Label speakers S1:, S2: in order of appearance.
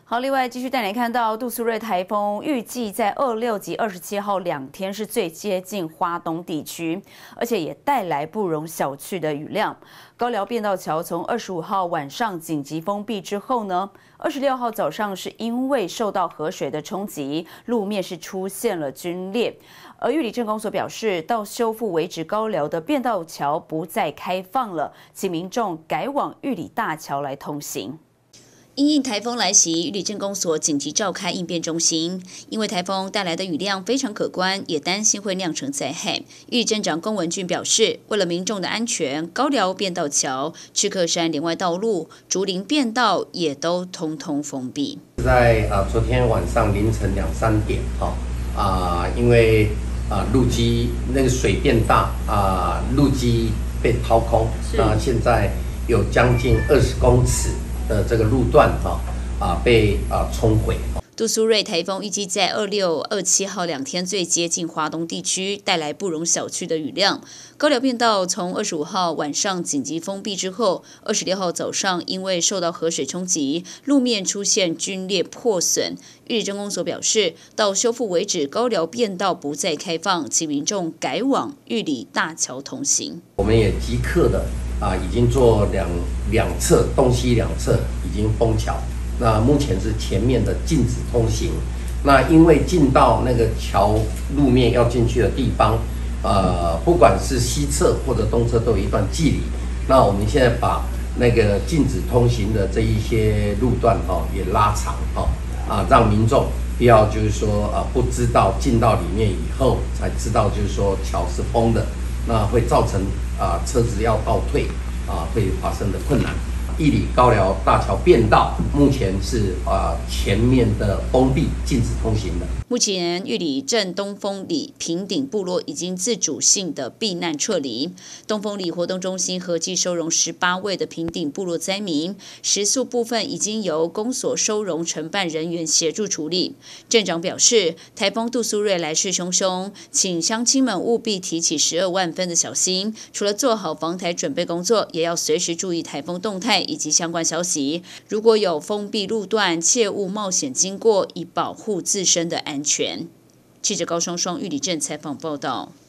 S1: 好，另外继续带你看到杜苏芮台风，预计在26及27号2天是最接近花东地区，而且也带来不容小觑的雨量。高寮变道桥从25号晚上紧急封闭之后呢，26号早上是因为受到河水的冲击，路面是出现了龟裂。而玉里镇公所表示，到修复为止，高寮的变道桥不再开放了，请民众改往玉里大桥来通行。因应台风来袭，玉里镇公所紧急召开应变中心。因为台风带来的雨量非常可观，也担心会酿成灾害。玉里镇长龚文俊表示，为了民众的安全，高寮变道桥、赤客山连外道路、竹林变道也都通通封闭。
S2: 在昨天晚上凌晨2、3点，因为路基那个水变大，路基被掏空，那现在有将近20公尺。的这个路段被冲毁。
S1: 杜苏芮台风预计在26、27号2天最接近华东地区，带来不容小觑的雨量。高寮变道从25号晚上紧急封闭之后，26号早上因为受到河水冲击，路面出现龟裂破损。玉里镇公所表示，到修复为止，高寮变道不再开放，请民众改往玉里大桥通行。
S2: 我们也即刻的已经做两侧东西两侧已经封桥。那目前是前面的禁止通行。那因为进到那个桥路面要进去的地方，不管是西侧或者东侧都有一段距离。那我们现在把那个禁止通行的这一些路段也拉长让民众不要就是说不知道进到里面以后才知道就是说桥是封的，那会造成车子要倒退会发生的困难。玉里高寮大桥变道目前是前面的封闭禁止通行的。
S1: 目前玉里镇东风里平顶部落已经自主性的避难撤离。东风里活动中心合计收容18位的平顶部落灾民，食宿部分已经由公所收容承办人员协助处理。镇长表示，台风杜苏芮来势汹汹，请乡亲们务必提起12万分的小心，除了做好防台准备工作，也要随时注意台风动态以及相关消息。如果有封闭路段，切勿冒险经过，以保护自身的安全。记者高双双玉里镇采访报道。